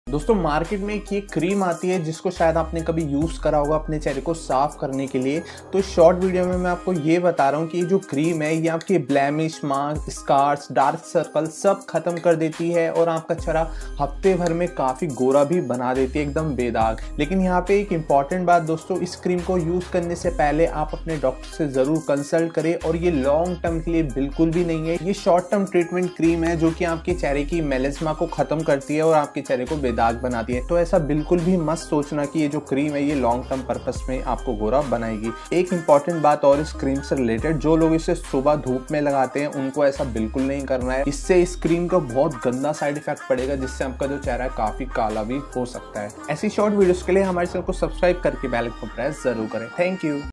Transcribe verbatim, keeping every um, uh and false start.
दोस्तों मार्केट में एक ये क्रीम आती है जिसको शायद आपने कभी यूज़ करा होगा अपने चेहरे को साफ करने के लिए। तो इस शॉर्ट वीडियो में मैं आपको ये बता रहा हूँ कि ये जो क्रीम है ये आपके blemish, mark, scars, dark circle सब खत्म कर देती है और आपका चेहरा हफ्ते भर में काफ़ी गोरा भी बना देती है, एकदम बेदाग। लेकिन यहाँ पे एक इंपॉर्टेंट बात दोस्तों, इस क्रीम को यूज़ करने से पहले आप अपने डॉक्टर से ज़रूर कंसल्ट करें और ये लॉन्ग टर्म के लिए बिल्कुल भी नहीं है। ये शॉर्ट टर्म ट्रीटमेंट क्रीम है जो कि आपके चेहरे की मेलेस्मा को खत्म करती है और आपके चेहरे को दाग बनाती है। तो ऐसा बिल्कुल भी मत सोचना कि ये जो क्रीम है ये लॉन्ग टर्म पर्पस में आपको गोरा बनाएगी। एक इंपॉर्टेंट बात और इस क्रीम से रिलेटेड, जो लोग इसे सुबह धूप में लगाते हैं उनको ऐसा बिल्कुल नहीं करना है। इससे इस क्रीम का बहुत गंदा साइड इफेक्ट पड़ेगा जिससे आपका जो चेहरा है काफी काला भी हो सकता है। ऐसी शॉर्ट वीडियोस के लिए हमारे चैनल को सब्सक्राइब करके बेल आइकन को प्रेस जरूर करें। Thank you.